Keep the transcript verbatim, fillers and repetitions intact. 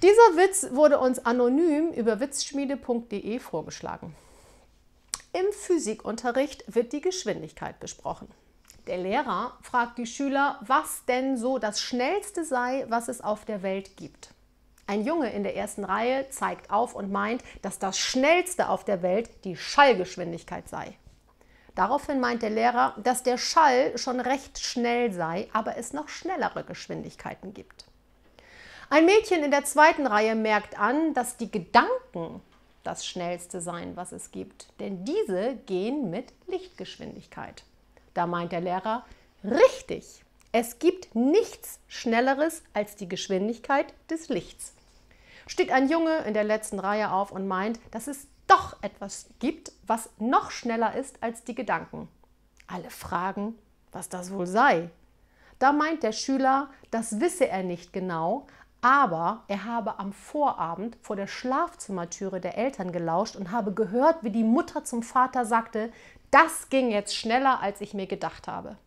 Dieser Witz wurde uns anonym über witzschmiede punkt de vorgeschlagen. Im Physikunterricht wird die Geschwindigkeit besprochen. Der Lehrer fragt die Schüler, was denn so das Schnellste sei, was es auf der Welt gibt. Ein Junge in der ersten Reihe zeigt auf und meint, dass das Schnellste auf der Welt die Schallgeschwindigkeit sei. Daraufhin meint der Lehrer, dass der Schall schon recht schnell sei, aber es noch schnellere Geschwindigkeiten gibt. Ein Mädchen in der zweiten Reihe merkt an, dass die Gedanken das Schnellste seien, was es gibt, denn diese gehen mit Lichtgeschwindigkeit. Da meint der Lehrer, richtig, es gibt nichts Schnelleres als die Geschwindigkeit des Lichts. Steht ein Junge in der letzten Reihe auf und meint, dass es doch etwas gibt, was noch schneller ist als die Gedanken. Alle fragen, was das wohl sei. Da meint der Schüler, das wisse er nicht genau, aber er habe am Vorabend vor der Schlafzimmertüre der Eltern gelauscht und habe gehört, wie die Mutter zum Vater sagte, das ging jetzt schneller, als ich mir gedacht habe.